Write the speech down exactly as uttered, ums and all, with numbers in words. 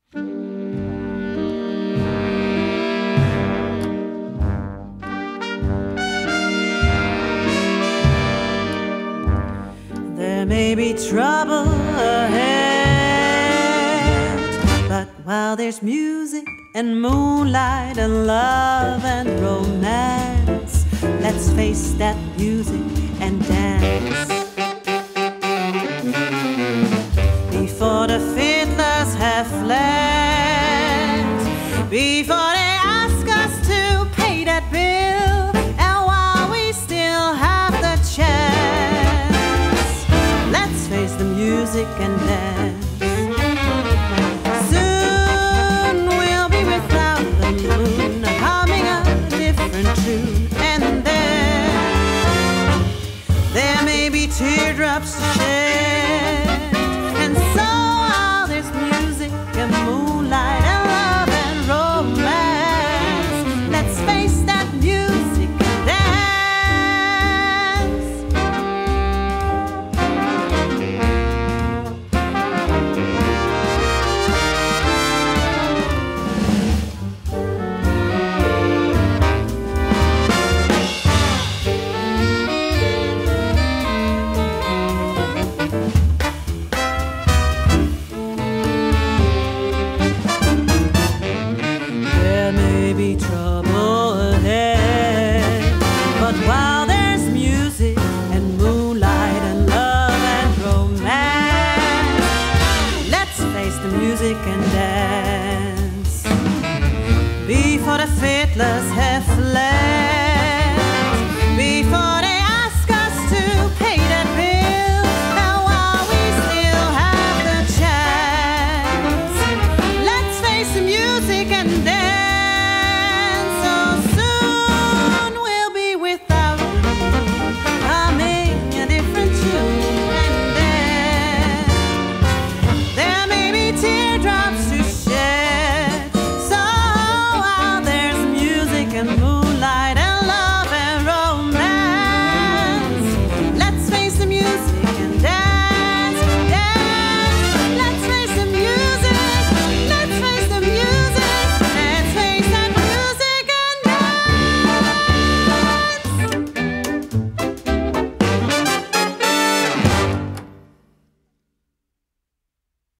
There may be trouble ahead, but while there's music and moonlight and love and romance, let's face that music and dance. Before the fiddlers have fled, before they ask us to pay that bill, and while we still have the chance, let's face the music and dance. Soon we'll be without the moon, humming a different tune, and then there may be teardrops to shed. And so while there's music and moonlight and love and romance, let's face that music and dance. There may be trouble ahead, but while there's music and moonlight and love and romance, let's face the music and dance. Before the fiddlers have